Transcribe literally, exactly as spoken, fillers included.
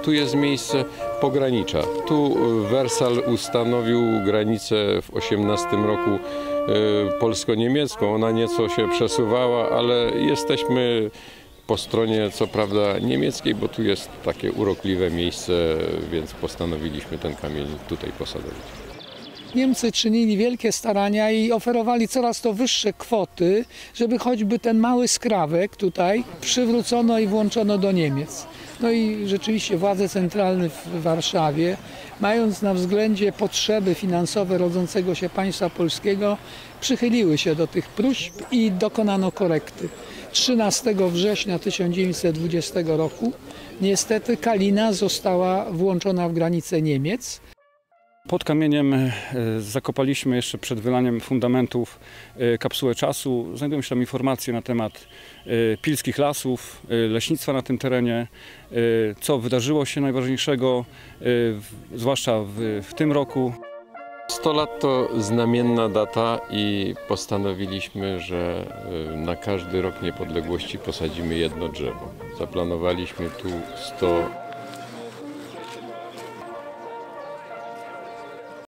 Tu jest miejsce pogranicza. Tu Wersal ustanowił granicę w osiemnastym roku polsko-niemiecką. Ona nieco się przesuwała, ale jesteśmy po stronie co prawda niemieckiej, bo tu jest takie urokliwe miejsce, więc postanowiliśmy ten kamień tutaj posadowić. Niemcy czynili wielkie starania i oferowali coraz to wyższe kwoty, żeby choćby ten mały skrawek tutaj przywrócono i włączono do Niemiec. No i rzeczywiście władze centralne w Warszawie, mając na względzie potrzeby finansowe rodzącego się państwa polskiego, przychyliły się do tych próśb i dokonano korekty. trzynastego września tysiąc dziewięćset dwudziestego roku niestety Kalina została włączona w granice Niemiec. Pod kamieniem zakopaliśmy jeszcze przed wylaniem fundamentów kapsułę czasu. Znajdują się tam informacje na temat pilskich lasów, leśnictwa na tym terenie, co wydarzyło się najważniejszego, zwłaszcza w, w tym roku. sto lat to znamienna data i postanowiliśmy, że na każdy rok niepodległości posadzimy jedno drzewo. Zaplanowaliśmy tu sto